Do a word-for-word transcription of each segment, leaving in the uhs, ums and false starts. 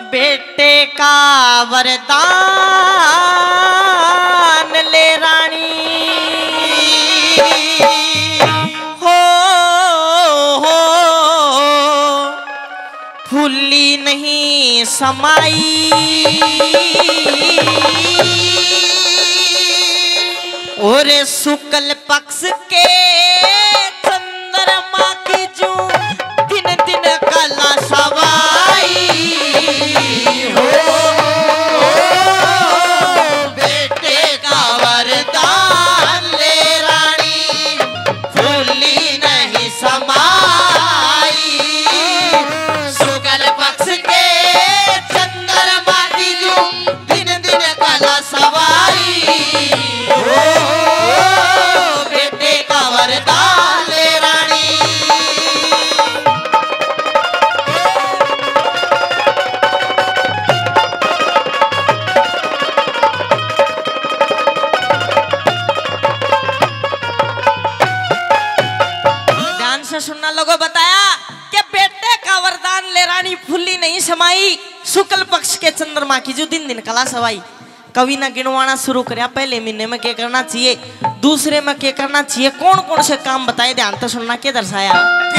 बेटे का वरदान ले रानी हो हो फूली नहीं समाई और शुक्ल पक्ष के चंद्रमा की जो दिन दिन कला सवाई हो बेटे का वरदान ले रानी फूली नहीं समाई शुक्ल पक्ष के चंद्रमा की जो दिन दिन कला सवाई हो बेटे का वरदान ले रानी सुनना लोगों बताया कि बेटे का वरदान ले रानी फुल्ली नहीं समाई शुक्ल पक्ष के चंद्रमा की जो दिन दिन कला सवाई। कवि ने गिनवाना शुरू कराया पहले महीने में क्या करना चाहिए दूसरे में क्या करना चाहिए कौन कौन से काम बताए ध्यान तो सुनना क्या दर्शाया।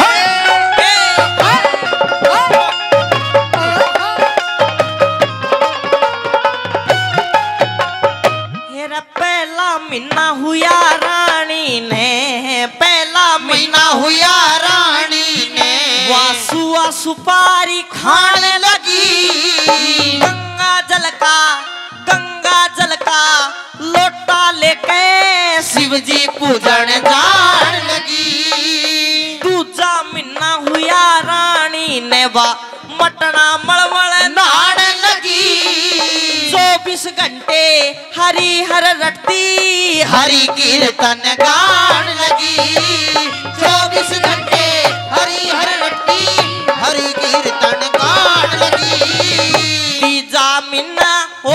पहला महीना हुआ रानी ने पहला महीना हुआ रानी ने वासुआ सुपारी खाने लगी गंगा जल का गंगा जल का लोटा लेके शिव जी पूजन जान लगी। दूजा महीना हुआ रानी ने वा मटना मलमल नाड़ लगी चौबीस घंटे हरि हर रटती हरि कीर्तन गान लगी चौबीस घंटे हरि हर रटती हरि कीर्तन गान लगी। तीजा महीना हो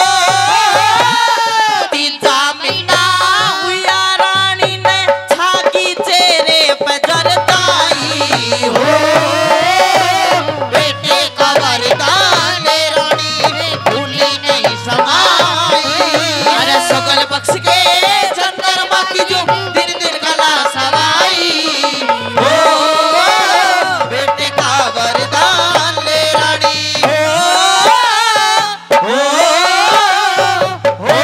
तीजा महीना हुआ रानी ने छाकी चेहरे पे जरदाई हो बेटे का वरदान ले रानी फूली नहीं समाई अरे शुक्ल पक्ष के चंद्रमा की जो दिन दिन कला सवाई हो बेटे का वरदान ले रानी हो हो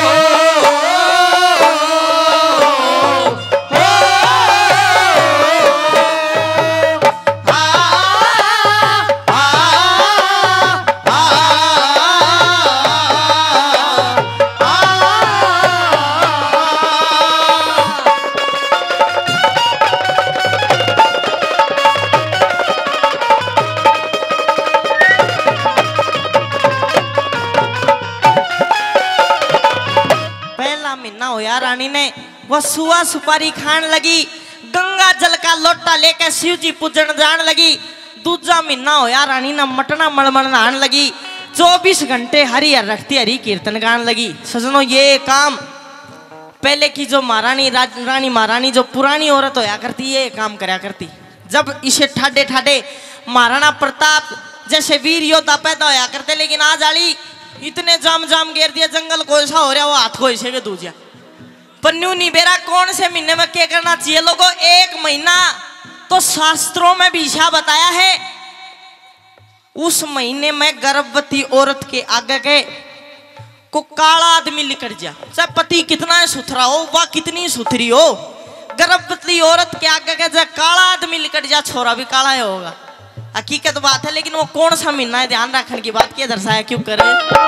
रानी ने वह सुआ सुपारी खान लगी गंगा जल का लोटा लेकर शिव जी पूजन जान लगी। दूजा महीना होया रानी ने मटना मलमल नहान लगी चौबीस घंटे हरि हर रखती हरि कीर्तन गान लगी। सजनों ये काम पहले की जो महारानी रानी महारानी जो पुरानी औरत होया करती ये काम करया करती। जब इसे ठाडे ठाडे महाराणा प्रताप जैसे वीर योद्धा पैदा होया करते लेकिन आज आली इतने जाम जाम घेर दिया जंगल को ऐसा हो रहा वो हाथ को ऐसे भी दूजिया पन्नू नहीं बेरा कौन से महीने में क्या करना चाहिए लोगों। एक महीना तो शास्त्रों में भी ईशा बताया है उस महीने में गर्भवती औरत के आगे के को काला आदमी लिकट जा चाहे पति कितना सुथरा हो वह कितनी सुथरी हो गर्भवती औरत के आगे के जब काला आदमी लिकट जा छोरा भी काला ही होगा। हकीकत बात है लेकिन वो कौन सा महीना है ध्यान रखने की बात क्या दर्शाया क्यों करे।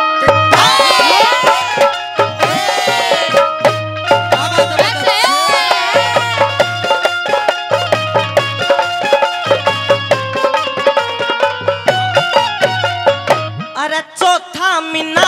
अरे चौथा महीना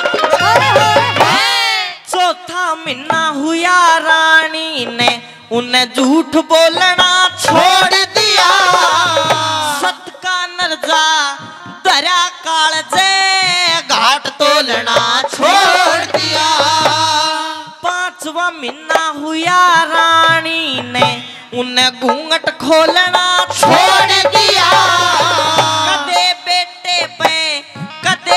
चौथा महीना हुआ रानी ने उन्हें झूठ बोलना छोड़ दिया सत का नरजा दरिया काल जे घाट तोलना छोड़ दिया। पांचवा महीना हुआ रानी ने उन्हें घूंघट खोलना छोड़ दिया। कदे बेटे पे कदे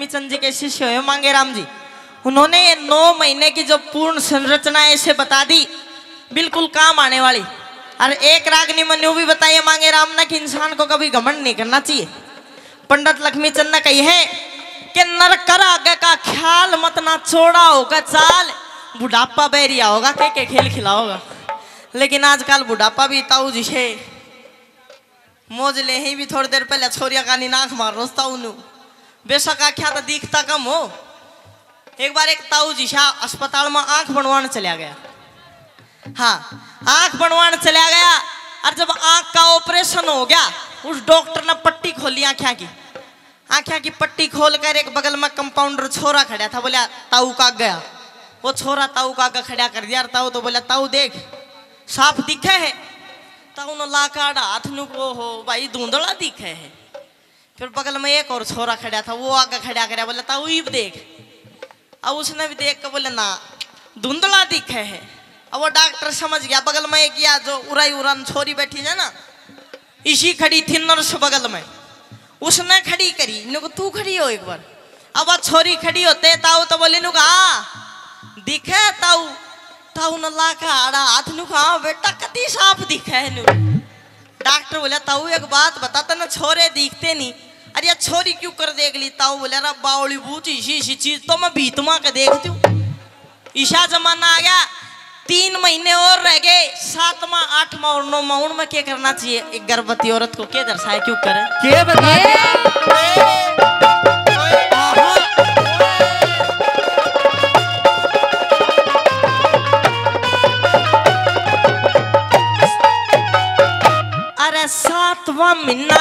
लक्ष्मी चंद जी के शिष्य हुए मांगेराम जी, उन्होंने ये नौ महीने की जो पूर्ण संरचना है इसे बता दी, बिल्कुल काम आने वाली। और एक रागनी में न्यू भी बताइए मांगेराम ने कि इंसान को कभी घमंड नहीं करना चाहिए। पंडित लक्ष्मी चंद ने कही है कि नर कर आगे का ख्याल मत ना छोड़ा होगा चाल, बुढ़ापा बैरिया होगा के के खेल खिलाओगा। लेकिन आजकल बुढ़ापा भी ताऊ जिसे मौज ले ही भी थोड़ी देर पहले छोरिया का नाक मार रोता उन्हें बेशक आख्या तो दिखता कम हो। एक बार एक ताऊ जिशा अस्पताल में आंख बनवाने चला गया। हाँ, आंख बनवाने चला गया और जब आंख का ऑपरेशन हो गया उस डॉक्टर ने पट्टी खोली आंखा की। आंखा की पट्टी खोल कर एक बगल में कंपाउंडर छोरा खड़ा था, बोला ताऊ का गया। वो छोरा ताऊ का खड़ा कर दिया। ताऊ तो बोला ताऊ देख साफ दिखे है। ताऊ ने लाकाड़ा हाथ नु को हो भाई धुंधला दिखे है। फिर बगल में एक और छोरा खड़ा था, वो आगे खड़ा कर बोला ताऊ इब देख। अब उसने भी देख कर बोले ना धुंधला दिखे है। अब वो डॉक्टर समझ गया। बगल में एक या जो उराई उड़ान छोरी बैठी है ना, इसी खड़ी थी नर्स बगल में, उसने खड़ी करी। इनको तू खड़ी हो एक बार। अब वो छोरी खड़ी होते ताऊ तो बोले नुका दिखे ताऊ। ताऊ न लाका आड़ा हाथ नुका बेटा कति साफ दिखे है नु। डॉक्टर बोला ताऊ एक बात बता तना छोरे दिखते नहीं। अरे ये छोरी क्यों कर देख ली। ताऊ बोले रा बावली बूझ इसी इसी चीज तो मैं भीतमा के देखती हूँ। ईशा जमाना आ गया, तीन महीने और रह गए, सातवां आठवां और नौवां। उनमें क्या करना चाहिए? एक गर्भवती औरत को क्या दर्शाए क्यों करे क्या बताइए। अरे सातवां महीना,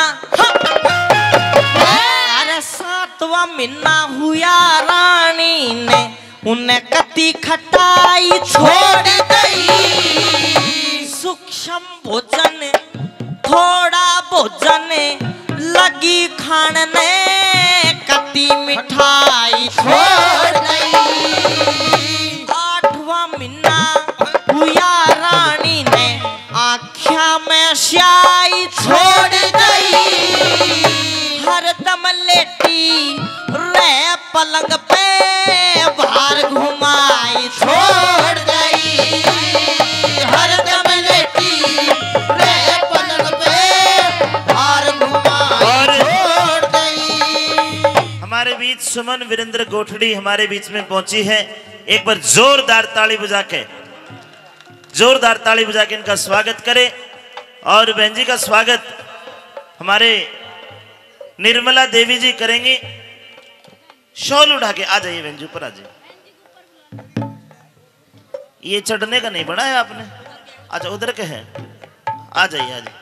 अरे सातवां महीना हुआ रानी ने उन्हें कति खटाई छोड़ गई। सूक्ष्म भोजन थोड़ा भोजन लगी खाने, कति मिठाई छोड़ गई। आठवां महीना हुआ रानी ने आँखिया में स्याही छोड़ गई। हरदम लेटी रह पलंग पे बाहर घुमाई छोड़ गई। हरदम लेटी रह पलंग पे बाहर घुमाई छोड़ गई। हमारे बीच सुमन वीरेंद्र गोठड़ी हमारे बीच में पहुंची है। एक बार जोरदार ताली बजा के जोरदार ताली बजा के इनका स्वागत करें। और बहन जी का स्वागत हमारे निर्मला देवी जी करेंगी। शॉल उठा के आ जाइए बहन जी, ऊपर आ जाइए। ये चढ़ने का नहीं बना है आपने? अच्छा उधर के हैं, आ जाइए आ जाइए।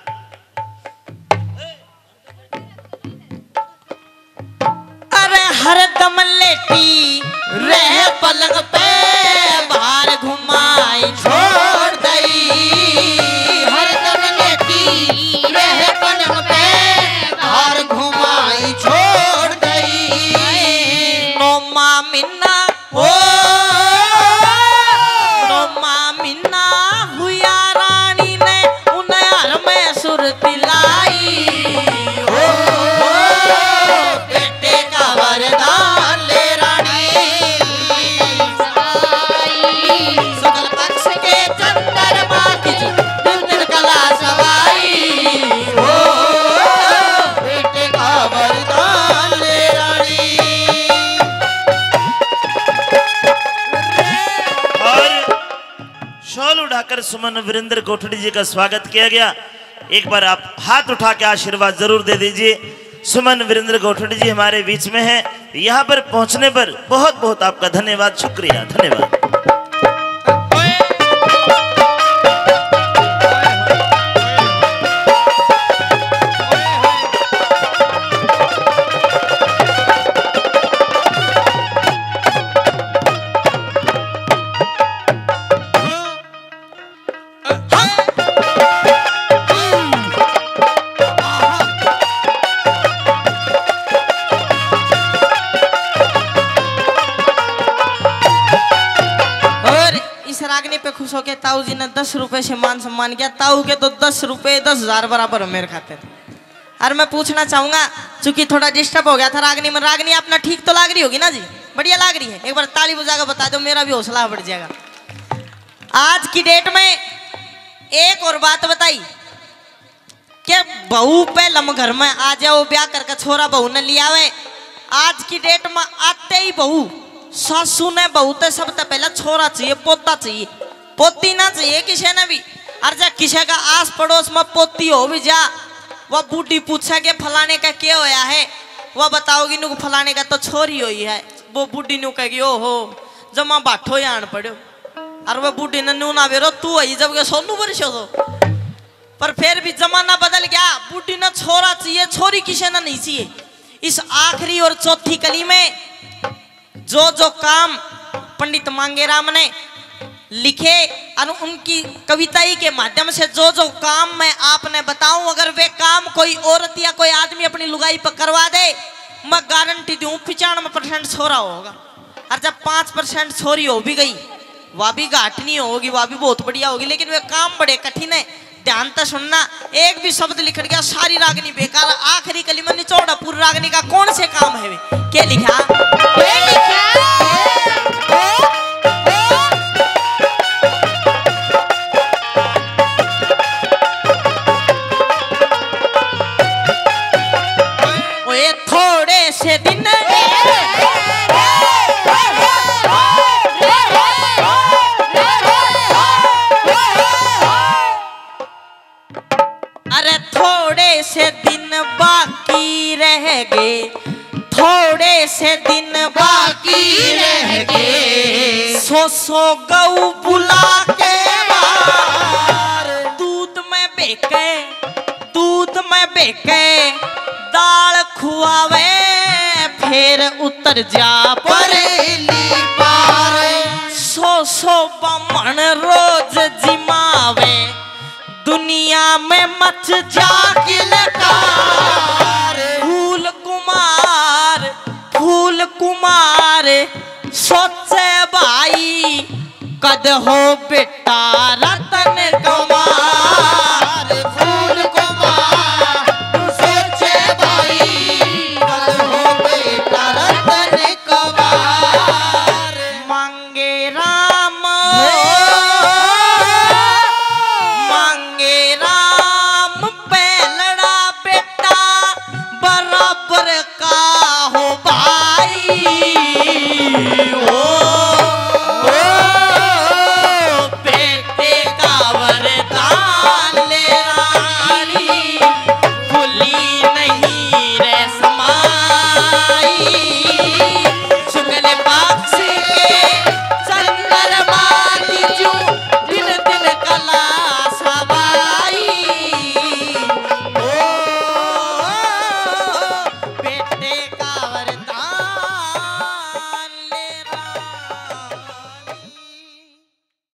अरे हरदम लेटी रह पलंग पे बाहर घुमाई छोड़ गई। हरदम लेटी रह पलंग पे बाहर घुमाई छोड़ गई। नौमा मिन्ना हो नौमा मिन्ना हुआ रानी ने उन्हें हर में सुरती लाई। हो बेटे का वरदान ले रानी सकल पक्ष के चंद्रमा की दिन कला सवाई। हो बेटे का वरदान ले रानी। और शॉल उठाकर सुमन वीरेंद्र गोठड़ी जी का स्वागत किया गया। एक बार आप हाथ उठा के आशीर्वाद जरूर दे दीजिए। सुमन वीरेंद्र गोठड़ी जी हमारे बीच में हैं। यहाँ पर पहुंचने पर बहुत बहुत आपका धन्यवाद, शुक्रिया, धन्यवाद। पे खुश होके ताऊ जी ने दस रुपए से मान सम्मान किया। ताऊ के तो दस रुपए दस हजार बराबर मेरे खाते थे। और मैं पूछना चाहूंगा, चूंकि थोड़ा डिस्टर्ब हो गया था रागनी में, रागनी अपना ठीक तो लाग रही होगी ना जी? बढ़िया लाग रही है? एक बार ताली बजाकर बता दो, मेरा भी हौसला बढ़ जाएगा। आज की डेट में एक और बात बताई कि बहू पहलम घर में आ जाओ, ब्याह करके छोरा बहू ने लिया आवे। आज की डेट में आते ही बहू सासू ने बहू तो सबसे पहले छोरा चाहिए, पोता चाहिए, पोती ना चाहिए किसी ने भी। और जा किसी का आस पड़ोस में पोती हो भी जा, वह बूढ़ी पूछा कि फलाने का क्या होया है, वह बताओगी नु फलाने का तो छोरी हुई है। वो बूढ़ी नु कहेगी ओ हो जमा बाठो यान पड़ो, और वह बूढ़ी ने नू ना बेरो तू आई जब के सोनू वर्षो तो। पर फिर भी जमाना बदल गया, बूढ़ी ने छोरा चाहिए, छोरी किसी ने नहीं चाहिए। इस आखिरी और चौथी कली में जो जो काम पंडित मांगेराम ने लिखे और उनकी कविताई के माध्यम से जो जो काम मैं आपने बताऊं, अगर वे काम कोई औरत या कोई आदमी अपनी लुगाई पर करवा दे, मैं गारंटी दूं पिचानवे परसेंट छोरा होगा। और जब पांच परसेंट छोरी हो भी गई, वह भी घाट नहीं होगी, वह भी बहुत बढ़िया होगी, लेकिन वे काम बड़े कठिन है। ध्यान तो सुनना, एक भी शब्द लिख गया सारी रागनी बेकार। आखिरी कली में निचोड़ा पूरी रागनी का कौन से काम है वे? क्या लिखा? क्या लिखा? ओए थोड़े से दिन अरे थोड़े से दिन बाकी रह गए, थोड़े से दिन बाकी रह गए, सो सो गऊ बुला के बार, दूध में बेके दूध में बेके दाल खुआवे, फिर उतर जा परेली पार, सो सो बमन रोज जिमावे, दुनिया में मच जा किलकार, फूल कुमार फूल कुमार सोचे भाई कद हो